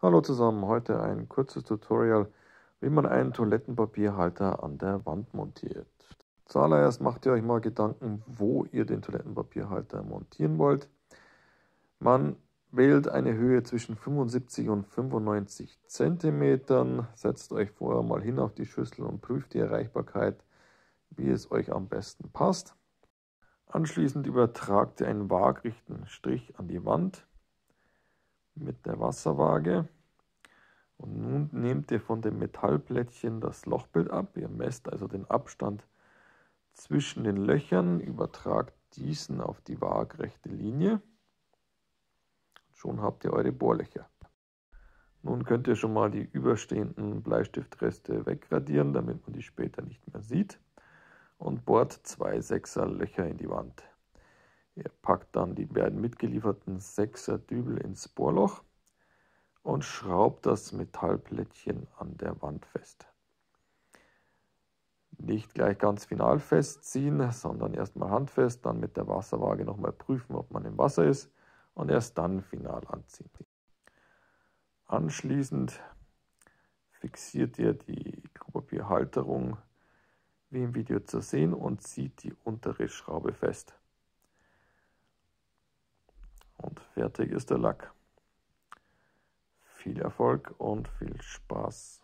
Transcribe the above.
Hallo zusammen, heute ein kurzes Tutorial, wie man einen Toilettenpapierhalter an der Wand montiert. Zuallererst macht ihr euch mal Gedanken, wo ihr den Toilettenpapierhalter montieren wollt. Man wählt eine Höhe zwischen 75 und 95 cm, setzt euch vorher mal hin auf die Schüssel und prüft die Erreichbarkeit, wie es euch am besten passt. Anschließend übertragt ihr einen waagrechten Strich an die Wand mit der Wasserwaage. Und nun nehmt ihr von dem Metallplättchen das Lochbild ab. Ihr messt also den Abstand zwischen den Löchern, übertragt diesen auf die waagrechte Linie. Schon habt ihr eure Bohrlöcher. Nun könnt ihr schon mal die überstehenden Bleistiftreste wegradieren, damit man die später nicht mehr sieht. Und bohrt 2 6er Löcher in die Wand. Ihr packt dann die beiden mitgelieferten 6er Dübel ins Bohrloch und schraubt das Metallplättchen an der Wand fest. Nicht gleich ganz final festziehen, sondern erstmal handfest, dann mit der Wasserwaage nochmal prüfen, ob man im Wasser ist und erst dann final anziehen. Anschließend fixiert ihr die Klopapierhalterung wie im Video zu sehen und zieht die untere Schraube fest. Und fertig ist der Lack. Viel Erfolg und viel Spaß!